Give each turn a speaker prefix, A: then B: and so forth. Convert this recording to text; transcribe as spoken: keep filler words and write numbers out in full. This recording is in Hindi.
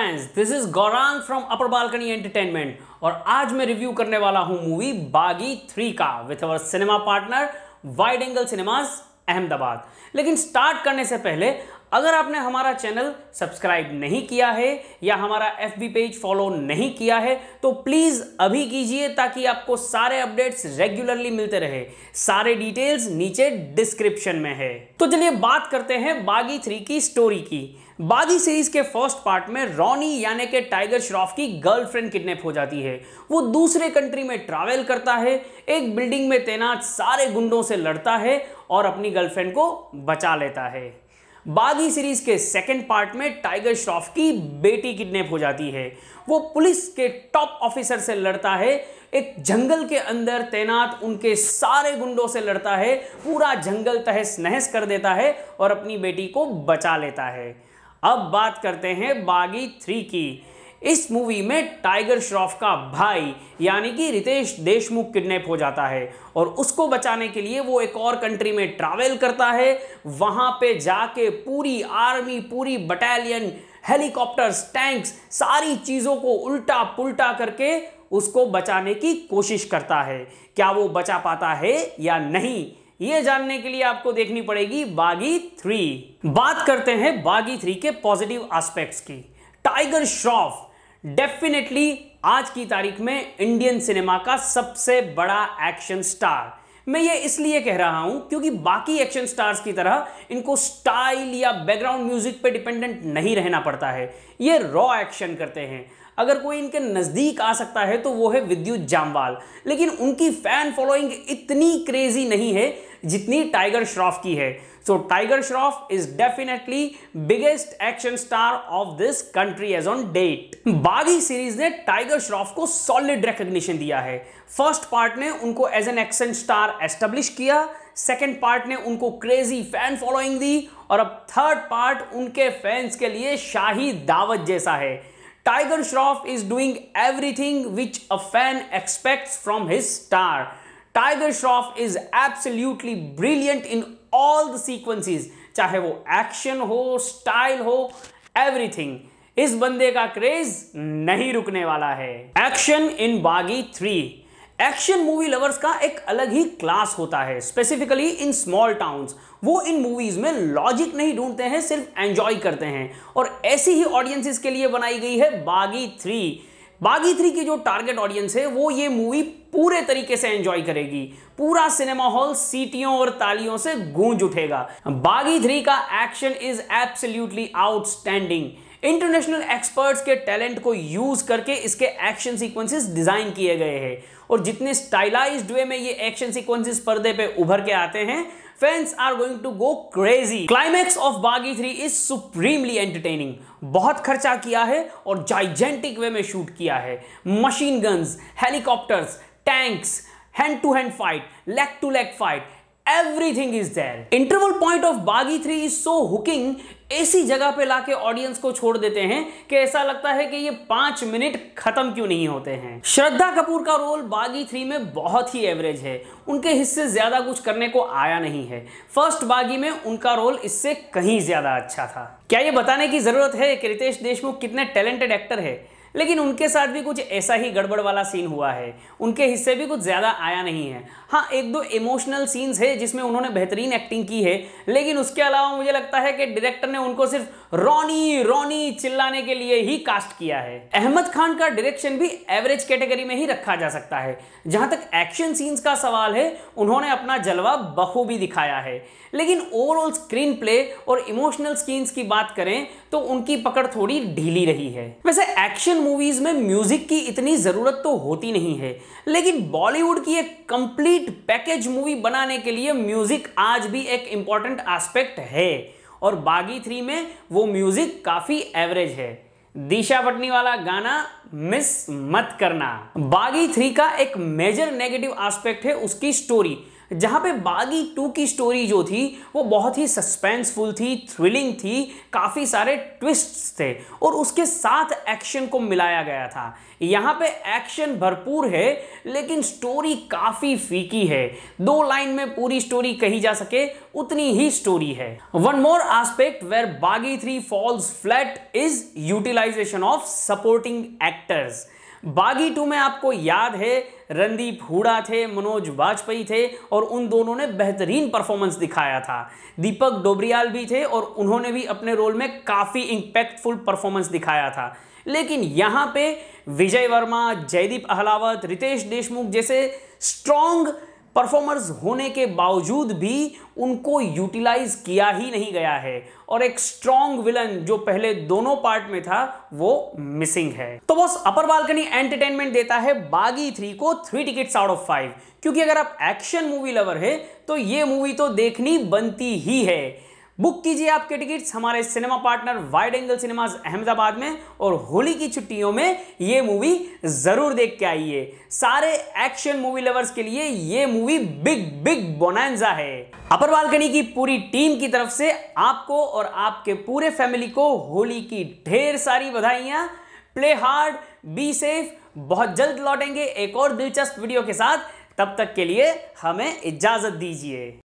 A: Fans, this is Gaurang from upper balcony entertainment और आज मैं रिव्यू करने वाला हूं मूवी बागी थ्री का with our cinema partner wide angle cinemas Ahmedabad. लेकिन स्टार्ट करने से पहले अगर आपने हमारा चैनल सब्सक्राइब नहीं किया है या हमारा एफबी पेज फॉलो नहीं किया है तो प्लीज अभी कीजिए ताकि आपको सारे अपडेट्स रेगुलरली मिलते रहे। सारे डिटेल्स नीचे डिस्क्रिप्शन में है। तो चलिए बात करते हैं बागी थ्री की स्टोरी की। बागी सीरीज के फर्स्ट पार्ट में रॉनी यानी कि टाइगर श्रॉफ की गर्लफ्रेंड किडनैप हो जाती है। वो दूसरे कंट्री में ट्रैवल करता है, एक बिल्डिंग में तैनात सारे गुंडों से लड़ता है और अपनी गर्लफ्रेंड को बचा लेता है। बागी सीरीज के सेकंड पार्ट में टाइगर श्रॉफ की बेटी किडनैप हो जाती है। वो पुलिस के टॉप ऑफिसर से लड़ता है, एक जंगल के अंदर तैनात उनके सारे गुंडों से लड़ता है, पूरा जंगल तहस नहस कर देता है और अपनी बेटी को बचा लेता है। अब बात करते हैं बागी थ्री की। इस मूवी में टाइगर श्रॉफ का भाई यानी कि रितेश देशमुख किडनैप हो जाता है और उसको बचाने के लिए वो एक और कंट्री में ट्रैवल करता है। वहां पे जाके पूरी आर्मी, पूरी बटालियन, हेलीकॉप्टर्स, टैंक्स, सारी चीजों को उल्टा पुल्टा करके उसको बचाने की कोशिश करता है। क्या वो बचा पाता है या नहीं, ये जानने के लिए आपको देखनी पड़ेगी बागी थ्री। बात करते हैं बागी थ्री के पॉजिटिव एस्पेक्ट्स की। टाइगर श्रॉफ डेफिनेटली आज की तारीख में इंडियन सिनेमा का सबसे बड़ा एक्शन स्टार। मैं ये इसलिए कह रहा हूं क्योंकि बाकी एक्शन स्टार्स की तरह इनको स्टाइल या बैकग्राउंड म्यूजिक पे डिपेंडेंट नहीं रहना पड़ता है। ये रॉ एक्शन करते हैं। अगर कोई इनके नजदीक आ सकता है तो वो है विद्युत जामवाल, लेकिन उनकी फैन फॉलोइंग इतनी क्रेजी नहीं है जितनी टाइगर श्रॉफ की है। So Tiger Shroff is definitely biggest action star of this country as on date. Baaghi series ने टाइगर श्रॉफ को सॉलिड रिकॉग्निशन दिया है। फर्स्ट पार्ट ने उनको as an action star establish किया, सेकेंड पार्ट ने उनको क्रेजी फैन फॉलोइंग दी और अब थर्ड पार्ट उनके फैंस के लिए शाही दावत जैसा है। Tiger Shroff is doing everything which a fan expects from his star. Tiger Shroff is absolutely brilliant in all the sequences. चाहे वो एक्शन हो, स्टाइल हो, everything. इस बंदे का क्रेज नहीं रुकने वाला है। एक्शन इन बागी थ्री। एक्शन मूवी लवर्स का एक अलग ही क्लास होता है, स्पेसिफिकली इन स्मॉल टाउन्स। वो इन मूवीज में लॉजिक नहीं ढूंढते हैं, सिर्फ एंजॉय करते हैं और ऐसी ही ऑडियंसेस के लिए बनाई गई है बागी थ्री। बागी थ्री की जो टारगेट ऑडियंस है वो ये मूवी पूरे तरीके से एंजॉय करेगी। पूरा सिनेमा हॉल सीटियों और तालियों से गूंज उठेगा। बागी थ्री का action is absolutely outstanding. International experts के टैलेंट को यूज करके इसके एक्शन सीक्वेंसेस डिजाइन किए गए हैं और जितने स्टाइलाइज्ड वे में ये एक्शन सीक्वेंसेस पर्दे पे उभर के आते हैं, fans are going to go crazy. Climax of Baaghi three is supremely entertaining. बहुत खर्चा किया है और जाइजेंटिक वे में शूट किया है। Machine guns, helicopters, tanks, hand to hand fight, leg to leg fight, everything is there. Interval point of Baaghi three is so hooking. ऐसी जगह पे लाके ऑडियंस को छोड़ देते हैं कि ऐसा लगता है कि ये पांच मिनट खत्म क्यों नहीं होते हैं। श्रद्धा कपूर का रोल बागी थ्री में बहुत ही एवरेज है। उनके हिस्से ज्यादा कुछ करने को आया नहीं है। फर्स्ट बागी में उनका रोल इससे कहीं ज्यादा अच्छा था। क्या ये बताने की जरूरत है कि रितेश देशमुख कितने टैलेंटेड एक्टर है, लेकिन उनके साथ भी कुछ ऐसा ही गड़बड़ वाला सीन हुआ है। उनके हिस्से भी कुछ ज्यादा आया नहीं है। हाँ, एक दो इमोशनल सीन्स है जिसमें उन्होंने बेहतरीन एक्टिंग की है, लेकिन उसके अलावा मुझे लगता है कि डायरेक्टर ने उनको सिर्फ रॉनी रॉनी चिल्लाने के लिए ही कास्ट किया है। अहमद खान का डायरेक्शन भी एवरेज कैटेगरी में ही रखा जा सकता है। जहां तक एक्शन सीन्स का सवाल है, उन्होंने अपना जलवा बखूबी दिखाया है, लेकिन ओवरऑल स्क्रीन प्ले और इमोशनल सीन्स की बात करें तो उनकी पकड़ थोड़ी ढीली रही है। वैसे एक्शन मूवीज में म्यूजिक की इतनी जरूरत तो होती नहीं है, लेकिन बॉलीवुड की एक कंप्लीट पैकेज मूवी बनाने के लिए म्यूजिक आज भी एक इंपॉर्टेंट एस्पेक्ट है और बागी थ्री में वो म्यूजिक काफी एवरेज है। दिशा पटनी वाला गाना मिस मत करना। बागी थ्री का एक मेजर नेगेटिव एस्पेक्ट है उसकी स्टोरी। जहां पे बागी टू की स्टोरी जो थी वो बहुत ही सस्पेंसफुल थी, थ्रिलिंग थी, काफी सारे ट्विस्ट्स थे और उसके साथ एक्शन को मिलाया गया था। यहां पे एक्शन भरपूर है लेकिन स्टोरी काफी फीकी है। दो लाइन में पूरी स्टोरी कही जा सके उतनी ही स्टोरी है। One more aspect where Baaghi three falls flat is utilisation of supporting actors. Baaghi two में आपको याद है रणदीप हुडा थे, मनोज वाजपेयी थे और उन दोनों ने बेहतरीन परफॉर्मेंस दिखाया था। दीपक डोबरियाल भी थे और उन्होंने भी अपने रोल में काफ़ी इंपैक्टफुल परफॉर्मेंस दिखाया था। लेकिन यहाँ पे विजय वर्मा, जयदीप अहलावत, रितेश देशमुख जैसे स्ट्रॉन्ग परफॉर्मर्स होने के बावजूद भी उनको यूटिलाइज किया ही नहीं गया है और एक स्ट्रॉन्ग विलन जो पहले दोनों पार्ट में था वो मिसिंग है। तो बस अपर बालकनी एंटरटेनमेंट देता है बागी थ्री को three tickets out of five, क्योंकि अगर आप एक्शन मूवी लवर है तो ये मूवी तो देखनी बनती ही है। बुक कीजिए आपके टिकट्स हमारे cinema partner wide angle cinemas Ahmedabad में और होली की छुट्टियों में ये मूवी जरूर देख के आइए। सारे एक्शन मूवी लवर्स के लिए ये मूवी बिग बिग बोनांजा है। अपर बालकनी की पूरी टीम की तरफ से आपको और आपके पूरे फैमिली को होली की ढेर सारी बधाइयां। Play hard, be safe. बहुत जल्द लौटेंगे एक और दिलचस्प वीडियो के साथ। तब तक के लिए हमें इजाजत दीजिए।